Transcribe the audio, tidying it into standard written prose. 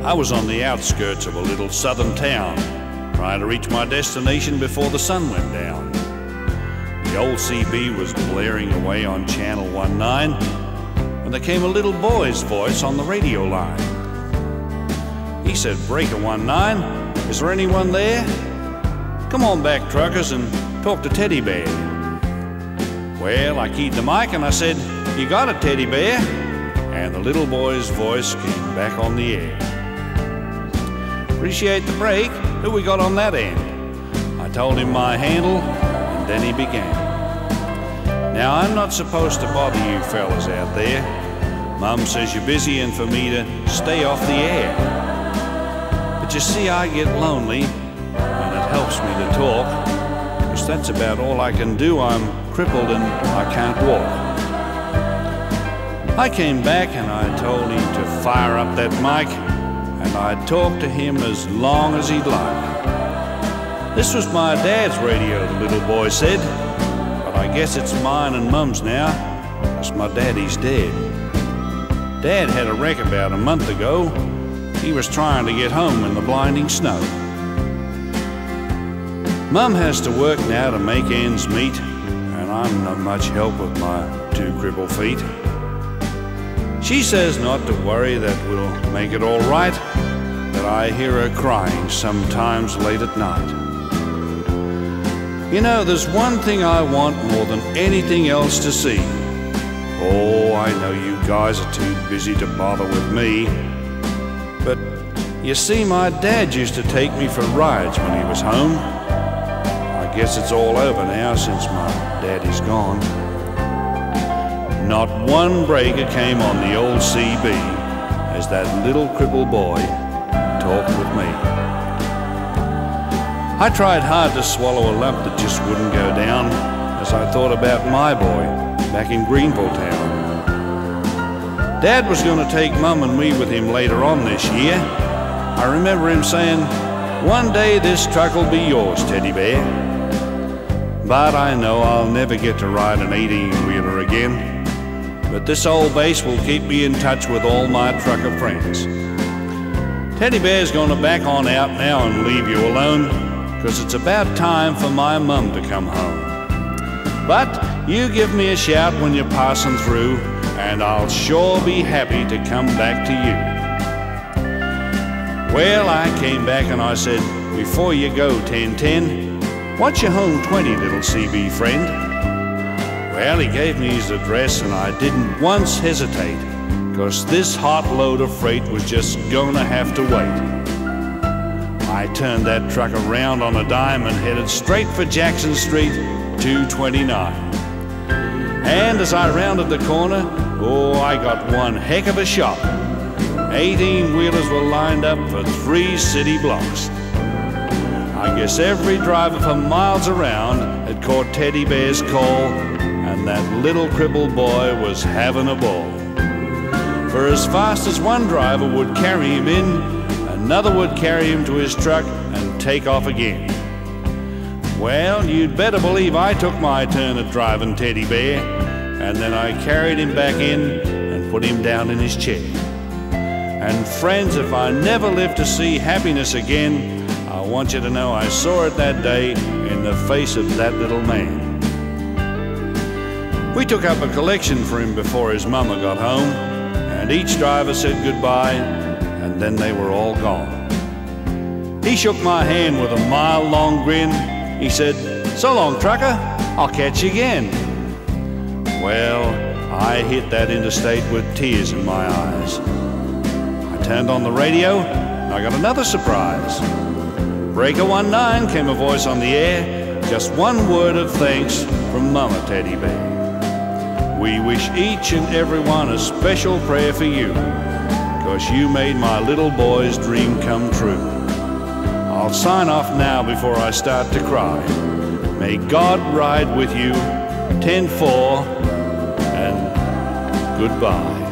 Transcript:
I was on the outskirts of a little southern town, trying to reach my destination before the sun went down. The old CB was blaring away on channel 19 when there came a little boy's voice on the radio line. He said, "Breaker 19, is there anyone there? Come on back, truckers, and talk to Teddy Bear." Well, I keyed the mic and I said, "You got it, Teddy Bear." And the little boy's voice came back on the air. "Appreciate the break. Who we got on that end?" I told him my handle, and then he began. "Now, I'm not supposed to bother you fellas out there. Mum says you're busy and for me to stay off the air. But you see, I get lonely, and it helps me to talk, because that's about all I can do. I'm crippled and I can't walk." I came back and I told him to fire up that mic, and I'd talk to him as long as he'd like. "This was my dad's radio," the little boy said, "but I guess it's mine and Mum's now, because my daddy's dead. Dad had a wreck about a month ago. He was trying to get home in the blinding snow. Mum has to work now to make ends meet, and I'm not much help with my 2 crippled feet. She says not to worry, that we'll make it all right, but I hear her crying sometimes late at night. You know, there's one thing I want more than anything else to see. Oh, I know you guys are too busy to bother with me, but you see, my dad used to take me for rides when he was home. I guess it's all over now since my daddy's gone." Not one breaker came on the old CB as that little crippled boy talked with me. I tried hard to swallow a lump that just wouldn't go down as I thought about my boy back in Greenville town. Dad was going to take Mum and me with him later on this year. I remember him saying, "One day this truck'll be yours, Teddy Bear." But I know I'll never get to ride an 18-wheeler again. But this old base will keep me in touch with all my trucker friends. Teddy Bear's gonna back on out now and leave you alone, 'cause it's about time for my Mum to come home. But you give me a shout when you're passing through, and I'll sure be happy to come back to you. Well, I came back and I said, "Before you go, 1010, what's your home 20, little CB friend?" Well, he gave me his address and I didn't once hesitate, 'cause this hot load of freight was just gonna have to wait. I turned that truck around on a dime and headed straight for Jackson Street, 229. And as I rounded the corner, oh, I got one heck of a shot. 18-wheelers were lined up for 3 city blocks. I guess every driver for miles around had caught Teddy Bear's call, and that little crippled boy was having a ball. For as fast as one driver would carry him in, another would carry him to his truck and take off again. Well, you'd better believe I took my turn at driving Teddy Bear, and then I carried him back in and put him down in his chair. And friends, if I never live to see happiness again, I want you to know I saw it that day in the face of that little man. We took up a collection for him before his mama got home, and each driver said goodbye, and then they were all gone. He shook my hand with a mile-long grin. He said, "So long, trucker, I'll catch you again." Well, I hit that interstate with tears in my eyes. I turned on the radio, and I got another surprise. "Breaker 19, came a voice on the air. "Just one word of thanks from Mama Teddy Bear. We wish each and every one a special prayer for you, 'cause you made my little boy's dream come true. I'll sign off now before I start to cry. May God ride with you, 10-4, and goodbye."